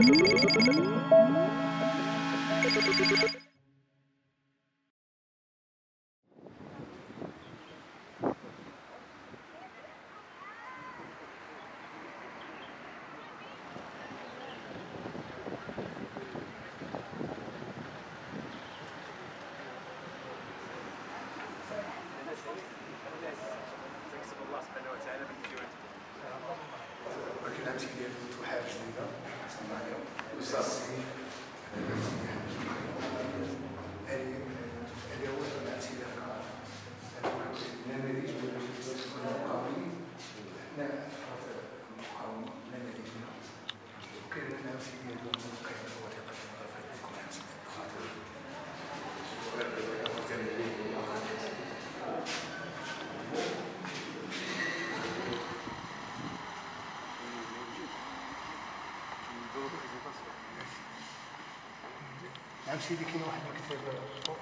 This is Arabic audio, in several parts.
نعم سيدي. كاين واحد الكتاب فوق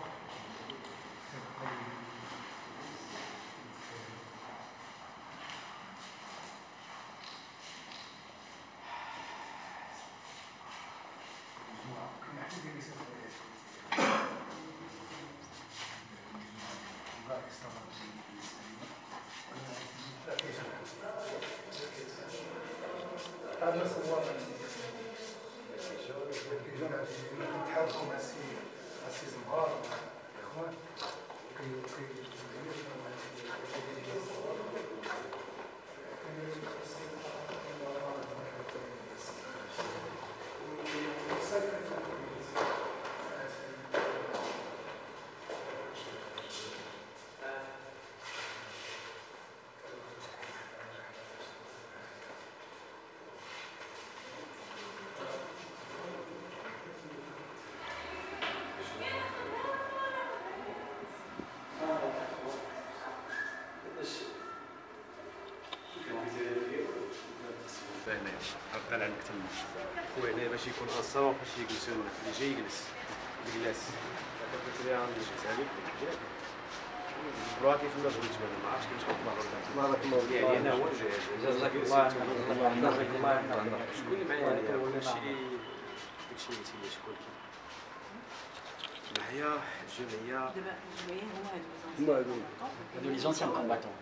هذا صور نتحركوا مع السي زمهار الاخوان عقل عندك تما وهنا باش يكون اصلا فاش يجلسوا اللي جاي يجلس بالجلاس هذا قلت لي عندي شي سالك جبروها كيف ما بغيت ما عرفتش كيفاش كنطلع بارك الله فيك يعني انا هو جزاك الله جزاك الله شكون اللي معايا هنا داكشي اللي تيجي شكون معايا الجمعيه دابا الجمعيه هما هادو لي زونسيان كومباتون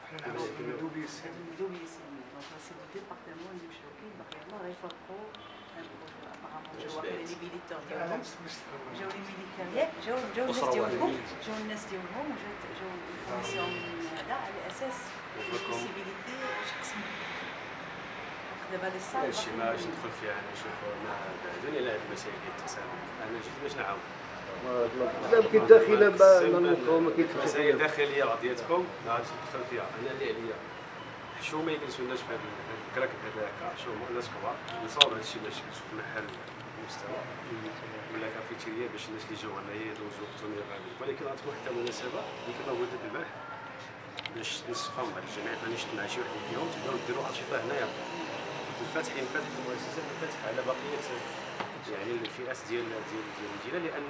c'est du département اللي مشاو كاين باقي الله غيفرقوا جاو واحد لي ميليتير ديالهم جاو لي ميليتير ياك جاو الناس ديالهم جاو الفورماسيون من هذا على اساس البوسيبيليتي باش يقسموا دابا لي صال هادشي ما باش ندخل فيها انا نشوف ما بعدوني على هاد المسائل ديال التقسيم انا جيت باش نعاون يمكن داخله ما كيتفهمش مسائل داخليه بعضياتكم ما غاديش ندخل فيها انا اللي عليا شو ما يجلسوناش في هذا الكراك هذاك شو الناس كبار نصاوب هادشي باش نشوف محل مستوى ولا كافيتيريا باش الناس اللي جاو هنايا يدوزوا وقتهم غادي ولكن غتكون حتى مناسبه اللي كما قلت البارح باش نصفاو مع الجمعيات ما نجتمع شي واحد فيهم تبداو ديروا انشطه هنايا الفاتحين فاتح المؤسسات الفاتح على بقيه يعني الفئات ديال المدينه لان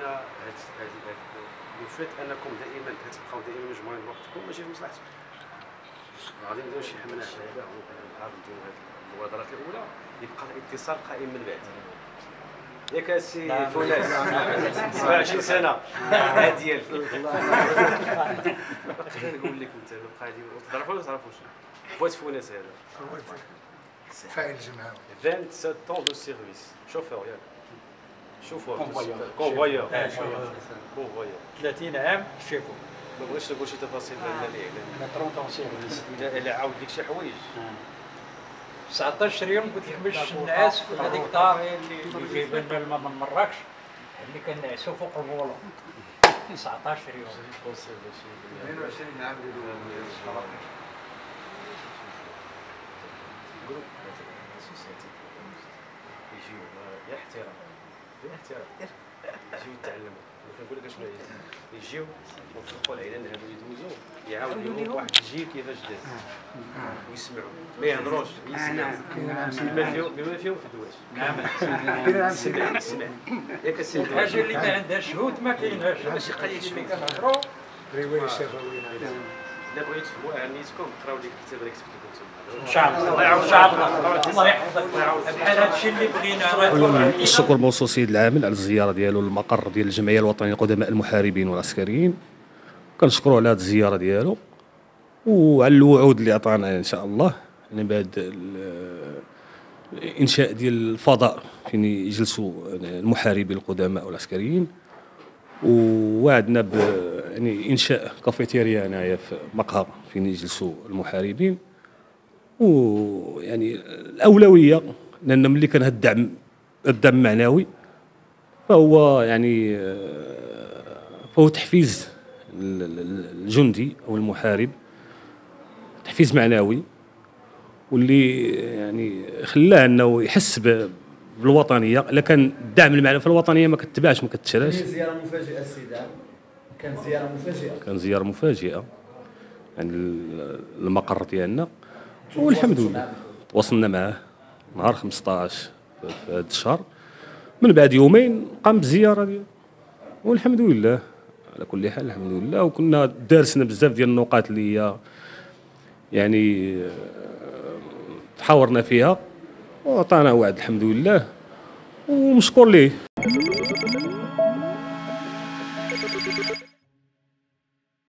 الفات انكم دائما كتبقاو دائما مجموعين بوقتكم ماشي في مصلحتكم غادي نديرو شي حمله هذا ونهار نديرو هاد المبادرات الاولى يبقى الاتصال قائم من بعد ياك السي فولاس 27 سنه هاد ديالك خليني نقول لك انت القاعدي تعرفوا ولا ما تعرفوش بوات فولاس هذا فاعل جمعوي 27 طون دو سيرفيس شوفور ياك شوفور كونفويور 30 عام شيفو ما بغيتش نقول شي تفاصيل لان الاعلام 30 سيرفيس الا عاود لك شي حوايج 19 يوم قلت لك باش نعس في هذيك الدار اللي جايبين لنا الماء من مراكش اللي كنعسوا فوق الفولون 19 يوم 22 عام يجيو يا احترام يجيو يتعلموا كنقول لك اشنو يجيو ونطلقوا العيلان هادو يدوزوا يعاودوا لهم واحد الجيل كيفاش داز ويسمعوا ما يهضروش يسمعوا بما فيهم في الدواش سمع ياك السيد الحاجه اللي ما عندهاش شهود ما كايناش ماشي قليل اللي كنهضروا روايه شفويه الا بغيتو تفهموا اهميتكم قراو ديك الكتاب اللي كتبت لكم تما. ان شاء الله الله يعاون ان شاء الله الله يحفظك بحال هذا الشيء اللي بغينا. الشكر موصول السيد العامل على الزياره ديالو للمقر ديال الجمعيه الوطنيه لقدماء المحاربين والعسكريين، كنشكروه على هذه الزياره ديالو وعلى الوعود اللي عطانا ان شاء الله يعني بهذا الانشاء ديال الفضاء فين يجلسوا المحاربين القدماء والعسكريين، ووعدنا يعني انشاء كافيتيريا هنايا في مقهى فين يجلسوا المحاربين. ويعني الاولويه لان ملي كان هذا الدعم المعنوي فهو يعني فهو تحفيز الجندي او المحارب، تحفيز معنوي واللي يعني خلاه انه يحس بالوطنيه. الا كان الدعم المعنوي في الوطنيه ما كتباعش ما كتشراش. زياره مفاجئه السيد عام، كانت زياره مفاجئه، كان زياره مفاجئه يعني المقر ديالنا، والحمد لله تواصلنا معاه نهار 15 في هذا الشهر، من بعد يومين قام بالزياره ديالو والحمد لله على كل حال الحمد لله. وكنا دارسنا بزاف ديال النقاط اللي هي يعني تحاورنا فيها وعطانا وعد الحمد لله ومشكور ليه.